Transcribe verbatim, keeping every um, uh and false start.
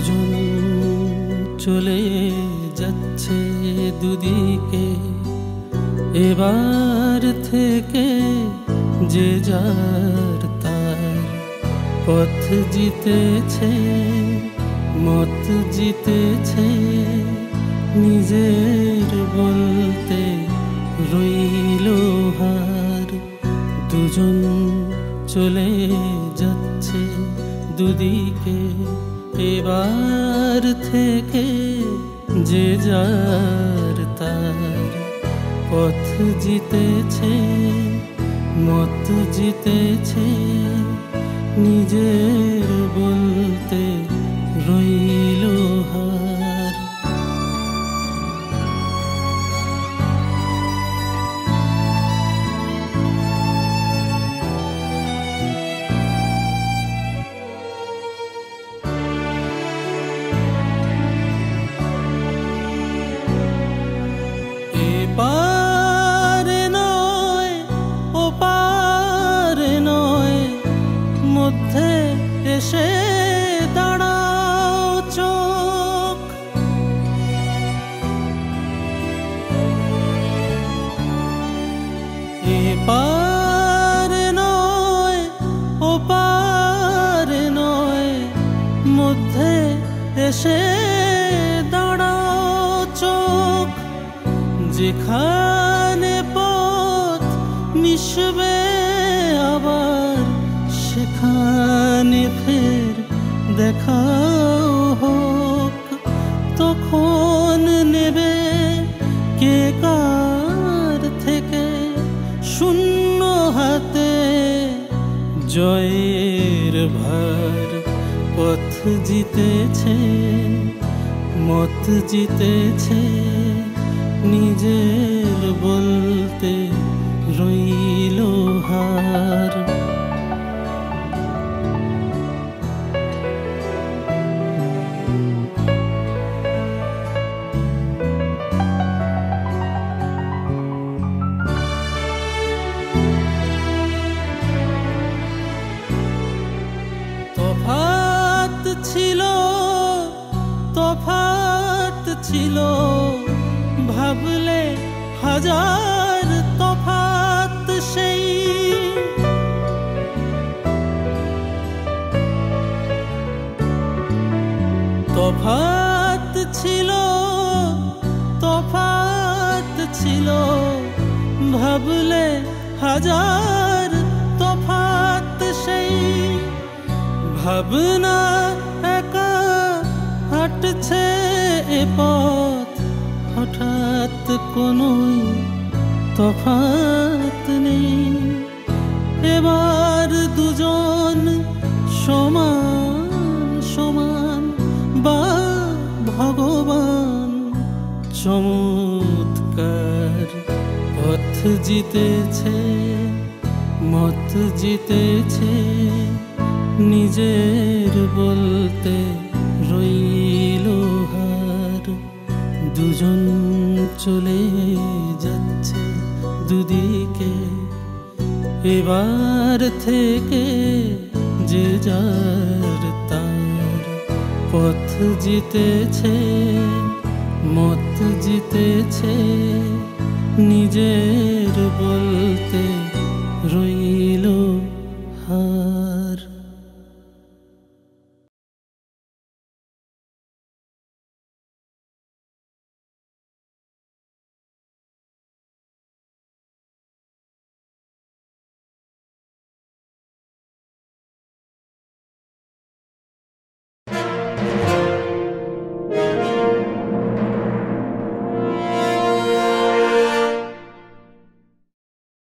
দুজন চলে যাচ্ছে দুদিকে, এবার থেকে যে যার তার পথ জিতেছে, মত জিতেছে, নিজের বলতে রইল হার। দুজন চলে যাচ্ছে দুদিকে, এবার থেকে যে যার তার পথ জিতেছে, মত জিতেছে, নিজের বলতে রইল হার। এপারে নয় ওপারে নয়, মধ্যে এসে দাঁড়াও চোখ। এপারে নয় ওপারে নয়, মধ্যে এসে দাঁড়াও চোখ। যেখানে পথ মিশবে আবার, সেখানে ফের দেখাও হোক। তখন নেবে কে কার থেকে শূন্য হাতে জয়ের ভার। পথ জিতেছে, মত জিতেছে, নিজের বলতে রইল হার। তফাত ছিল, তফাত ছিল, ভাবলে হাজার তফাত সেই। তফাত ছিল, তফাত ছিল, ভাবলে হাজার তফাত সেই। ভাবনা একা হাঁটছে এ পথ, হঠাৎ কোনোই তফাত নেই। এবার দুজন সমান সমান, বা ভগবান চমৎকার। পথ জিতেছে, মত জিতেছে, নিজের বলতে রইল হার। দুজন চলে যাচ্ছে দুদিকে, এবার থেকে যে যার তার পথ জিতেছে, মত জিতেছে, নিজের বলতে